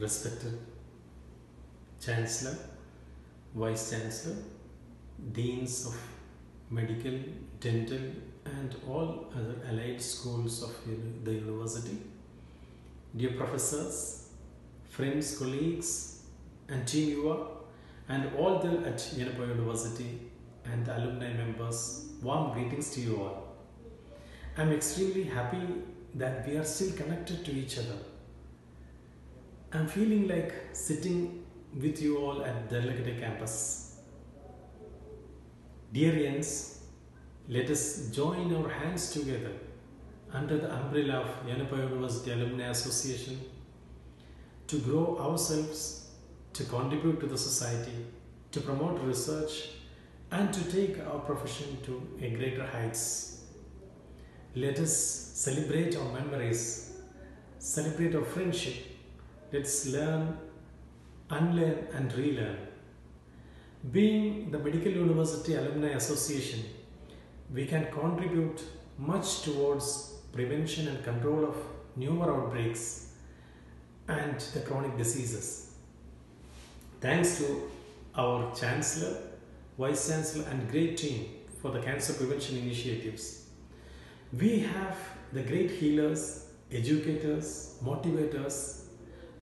respected Chancellor, Vice Chancellor, Deans of Medical, Dental and all other allied schools of the university, dear professors, friends, colleagues and team UA and all there at Yenapur University and the alumni members, warm greetings to you all. I am extremely happy that we are still connected to each other. I am feeling like sitting with you all at Derlagate campus. Dear Yens, let us join our hands together under the umbrella of Yenapur University Alumni Association to grow ourselves, to contribute to the society, to promote research and to take our profession to a greater heights. Let us celebrate our memories, celebrate our friendship. Let's learn, unlearn and relearn. Being the Medical University Alumni Association, we can contribute much towards prevention and control of newer outbreaks and the chronic diseases. Thanks to our Chancellor, Vice Chancellor and great team for the cancer prevention initiatives. We have the great healers, educators, motivators